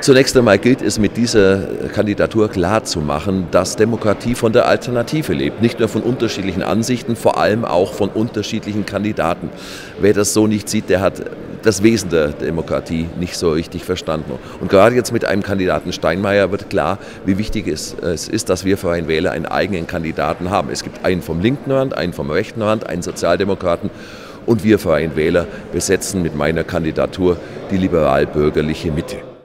Zunächst einmal gilt es mit dieser Kandidatur klarzumachen, dass Demokratie von der Alternative lebt, nicht nur von unterschiedlichen Ansichten, vor allem auch von unterschiedlichen Kandidaten. Wer das so nicht sieht, der hat das Wesen der Demokratie nicht so richtig verstanden. Und gerade jetzt mit einem Kandidaten Steinmeier wird klar, wie wichtig es ist, dass wir Freien Wähler einen eigenen Kandidaten haben. Es gibt einen vom linken Rand, einen vom rechten Rand, einen Sozialdemokraten. Und wir Freien Wähler besetzen mit meiner Kandidatur die liberal-bürgerliche Mitte.